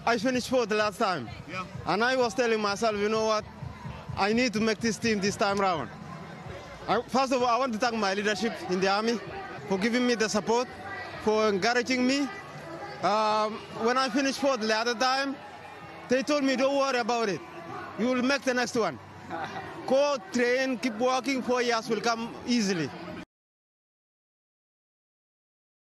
I finished fourth the last time. Yeah. And I was telling myself, you know what? I need to make this team this time round. First of all, I want to thank my leadership in the Army for giving me the support, for encouraging me. When I finished fourth the other time, they told me, don't worry about it. You will make the next one. Go train, keep working, 4 years will come easily.